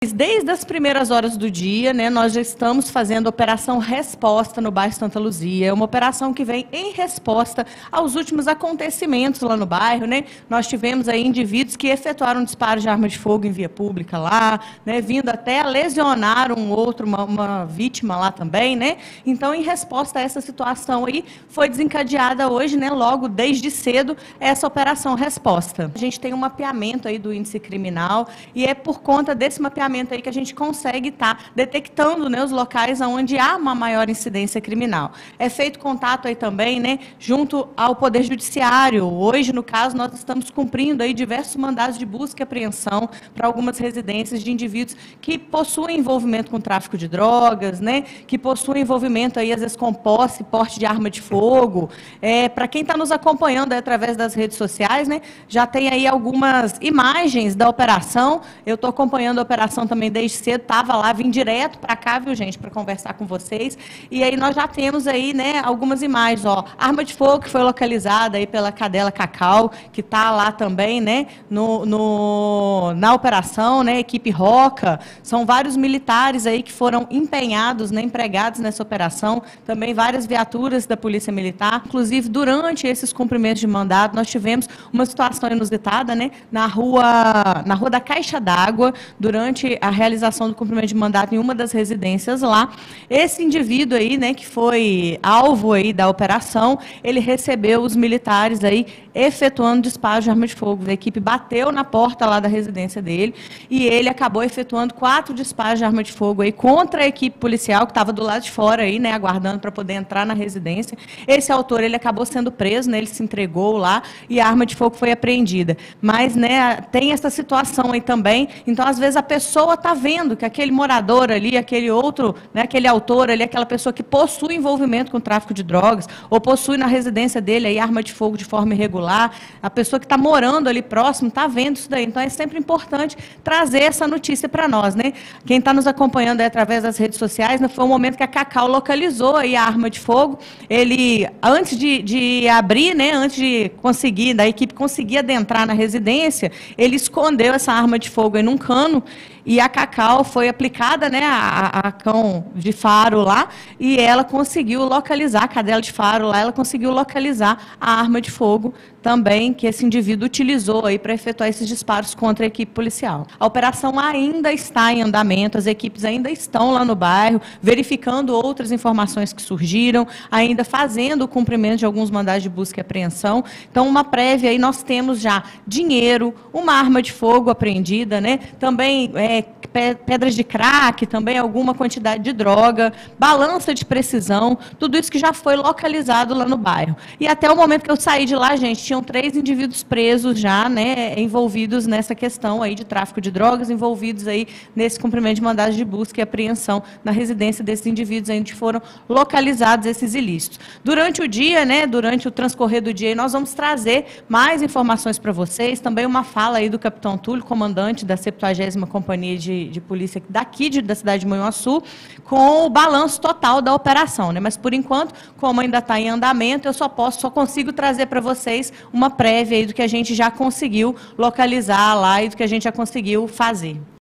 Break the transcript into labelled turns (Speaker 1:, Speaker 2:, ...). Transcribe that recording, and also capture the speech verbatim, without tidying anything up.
Speaker 1: Desde as primeiras horas do dia, né, nós já estamos fazendo Operação Resposta no bairro Santa Luzia. É uma operação que vem em resposta aos últimos acontecimentos lá no bairro, né? Nós tivemos aí indivíduos que efetuaram um disparo de arma de fogo em via pública lá, né, vindo até a lesionar um outro, uma, uma vítima lá também, né? Então, em resposta a essa situação aí, foi desencadeada hoje, né, logo desde cedo, essa Operação Resposta. A gente tem um mapeamento aí do índice criminal e é por conta desse mapeamento aí que a gente consegue estar tá detectando, né, os locais onde há uma maior incidência criminal. É feito contato aí também, né, junto ao Poder Judiciário. Hoje, no caso, nós estamos cumprindo aí diversos mandados de busca e apreensão para algumas residências de indivíduos que possuem envolvimento com tráfico de drogas, né, que possuem envolvimento aí, às vezes, com posse, porte de arma de fogo. É, para quem está nos acompanhando aí, através das redes sociais, né, já tem aí algumas imagens da operação. Eu estou acompanhando a operação também desde cedo, estava lá, vim direto para cá, viu, gente, para conversar com vocês. E aí nós já temos aí, né, algumas imagens, ó, arma de fogo que foi localizada aí pela Cadela Cacau, que está lá também, né, no, no, na operação, né, equipe Roca. São vários militares aí que foram empenhados, né, empregados nessa operação, também várias viaturas da Polícia Militar. Inclusive, durante esses cumprimentos de mandado, nós tivemos uma situação inusitada, né, na rua, na rua da Caixa d'Água, durante a realização do cumprimento de mandato em uma das residências lá. Esse indivíduo aí, né, que foi alvo aí da operação, ele recebeu os militares aí efetuando disparo de arma de fogo. A equipe bateu na porta lá da residência dele e ele acabou efetuando quatro disparos de arma de fogo aí contra a equipe policial que estava do lado de fora aí, né, aguardando para poder entrar na residência. Esse autor, ele acabou sendo preso, né, ele se entregou lá e a arma de fogo foi apreendida. Mas, né, tem essa situação aí também. Então, às vezes a pessoa está vendo que aquele morador ali, aquele outro, né, aquele autor ali, aquela pessoa que possui envolvimento com tráfico de drogas ou possui na residência dele aí arma de fogo de forma irregular, a pessoa que está morando ali próximo está vendo isso daí. Então, é sempre importante trazer essa notícia para nós, né? Quem está nos acompanhando aí através das redes sociais, né, foi um momento que a Cacau localizou aí a arma de fogo. Ele, antes de, de abrir, né, antes de conseguir, da equipe conseguir adentrar na residência, ele escondeu essa arma de fogo aí num cano e a Cacau foi aplicada, né, a, a cão de faro lá, e ela conseguiu localizar, a cadela de faro lá, ela conseguiu localizar a arma de fogo também que esse indivíduo utilizou aí para efetuar esses disparos contra a equipe policial. A operação ainda está em andamento, as equipes ainda estão lá no bairro, verificando outras informações que surgiram, ainda fazendo o cumprimento de alguns mandados de busca e apreensão. Então, uma prévia aí, nós temos já dinheiro, uma arma de fogo apreendida, né? Também é, pedras de crack, também alguma quantidade de droga, balança de precisão, tudo isso que já foi localizado lá no bairro. E até o momento que eu saí de lá, gente, tinham três indivíduos presos já, né, envolvidos nessa questão aí de tráfico de drogas, envolvidos aí nesse cumprimento de mandados de busca e apreensão na residência desses indivíduos onde foram localizados esses ilícitos. Durante o dia, né, durante o transcorrer do dia, nós vamos trazer mais informações para vocês, também uma fala aí do capitão Túlio, comandante da septuagésima Companhia de, de Polícia daqui de, da cidade de Manhuaçu, com o balanço total da operação, né? Mas, por enquanto, como ainda está em andamento, eu só posso, só consigo trazer para vocês uma prévia aí do que a gente já conseguiu localizar lá e do que a gente já conseguiu fazer.